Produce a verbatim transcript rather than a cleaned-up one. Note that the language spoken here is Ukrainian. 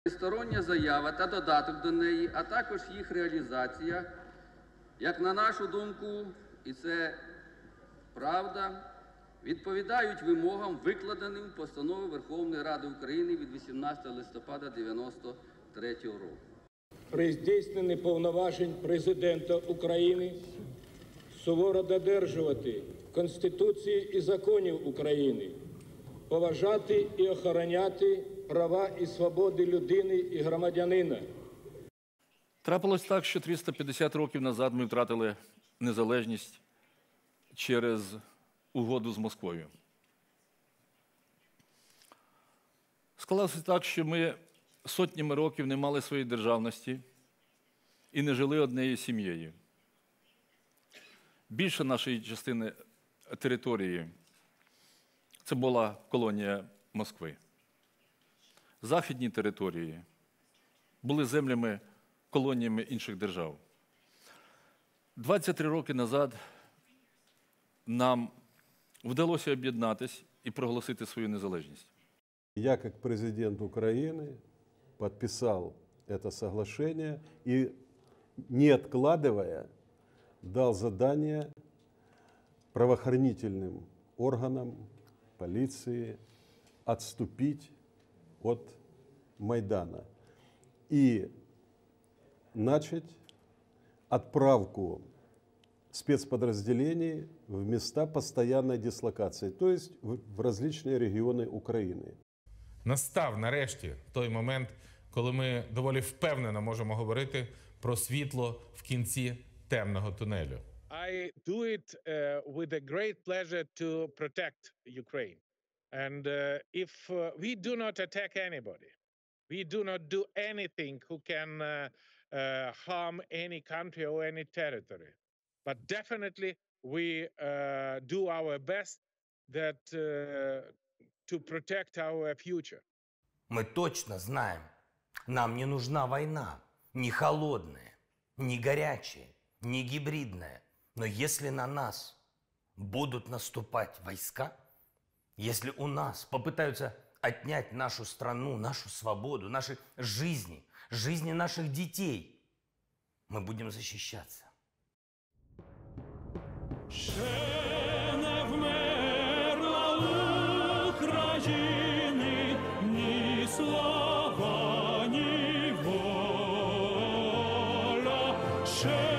Стороння заява та додаток до неї, а також їх реалізація, як на нашу думку, і це правда, відповідають вимогам, викладеним постановою Верховної Ради України від вісімнадцятого листопада дев'яносто третього року. При здійсненні повноважень Президента України суворо додержувати Конституції і законів України, поважати і охороняти права і свободи людини і громадянина. Трапилось так, що триста п'ятдесят років назад ми втратили незалежність через угоду з Москвою. Склалося так, що ми сотнями років не мали своєї державності і не жили однією сім'єю. Більша нашої частини території – це була колонія Москви. Західні території були землями, колоніями інших держав. двадцять три роки назад нам вдалося об'єднатися і проголосити свою незалежність. Я, как президент Украины, подписал это соглашение и, не откладывая, дал задание правоохранительным органам, полиции отступить от Майдана и начать отправку спецподразделений в места постоянной дислокации, то есть в различные регионы Украины. Настав нарешті той момент, коли ми доволі впевнено можемо говорити про світло в кінці темного тунелю. I do it uh, with a great pleasure to protect Ukraine. And uh, if uh, we do not attack anybody, we do not do anything who can uh, uh, harm any country or any territory. But definitely we uh, do our best that uh, to protect our future. Мы точно знаем, нам не нужна война, ни холодная, ни горячая, ни гибридная. Но если на нас будут наступать войска, если у нас попытаются отнять нашу страну, нашу свободу, наши жизни, жизни наших детей, мы будем защищаться. Ще не вмерла України ні слава, ні воля. Ще